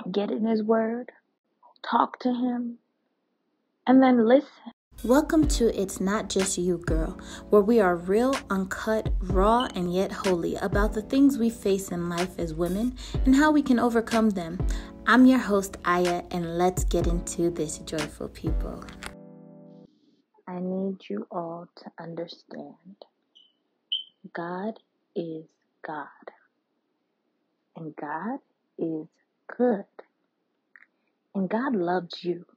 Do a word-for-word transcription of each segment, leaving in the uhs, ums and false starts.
get in His Word, talk to Him, and then listen. Welcome to It's Not Just You, Girl, where we are real, uncut, raw, and yet holy about the things we face in life as women and how we can overcome them. I'm your host, Aya, and let's get into this, joyful people. I need you all to understand God is God, and God is good, and God loves you.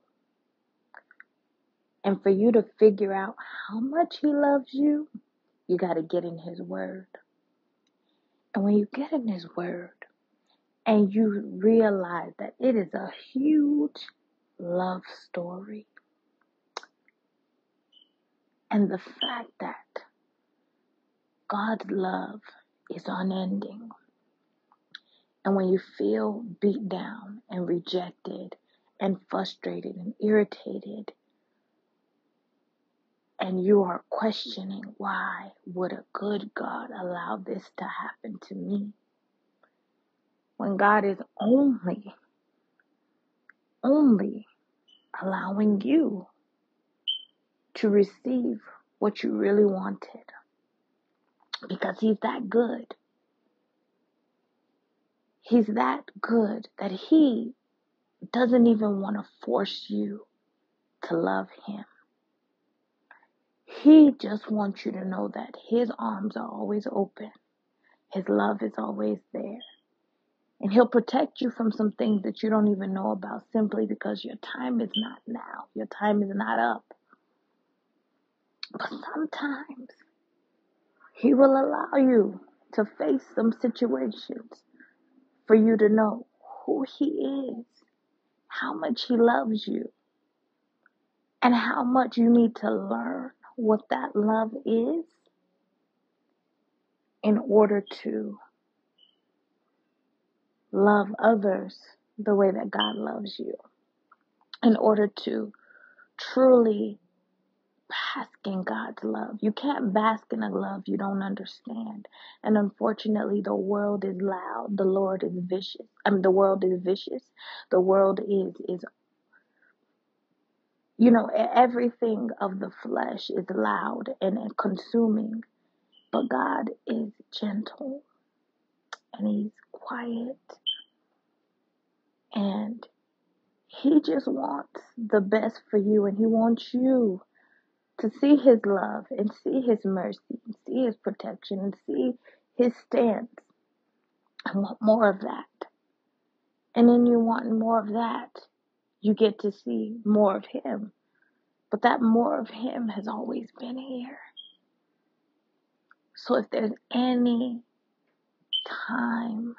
And for you to figure out how much He loves you, you got to get in His Word. And when you get in His Word and you realize that it is a huge love story, and the fact that God's love is unending, and when you feel beat down and rejected and frustrated and irritated, and you are questioning, why would a good God allow this to happen to me? When God is only, only allowing you to receive what you really wanted. Because He's that good. He's that good that He doesn't even want to force you to love Him. He just wants you to know that His arms are always open. His love is always there. And He'll protect you from some things that you don't even know about, simply because your time is not now. Your time is not up. But sometimes He will allow you to face some situations for you to know who He is, how much He loves you, and how much you need to learn what that love is in order to love others the way that God loves you, in order to truly bask in God's love. You can't bask in a love you don't understand. And unfortunately, the world is loud. The Lord is vicious. I mean, the world is vicious. The world is, is, you know, everything of the flesh is loud and, and consuming. But God is gentle and He's quiet. And He just wants the best for you. And He wants you to see His love and see His mercy and see His protection and see His stance. I want more of that. And then you want more of that, you get to see more of Him. But that more of Him has always been here. So if there's any time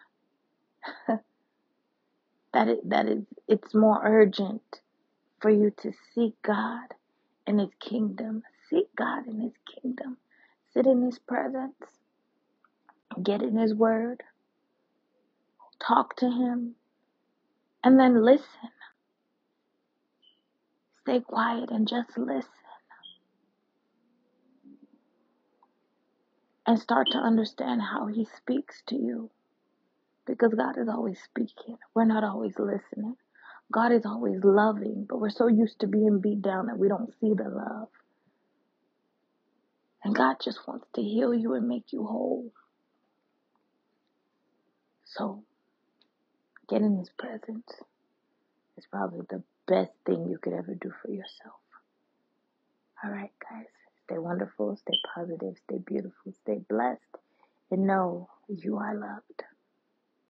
that it that is it's more urgent for you to seek God and His kingdom, seek God and His kingdom, sit in His presence, get in His Word, talk to Him, and then listen. Stay quiet and just listen. And start to understand how He speaks to you. Because God is always speaking. We're not always listening. God is always loving, but we're so used to being beat down that we don't see the love. And God just wants to heal you and make you whole. So, get in His presence is probably the best thing you could ever do for yourself. All right, guys. Stay wonderful, stay positive, stay beautiful, stay blessed, and know you are loved.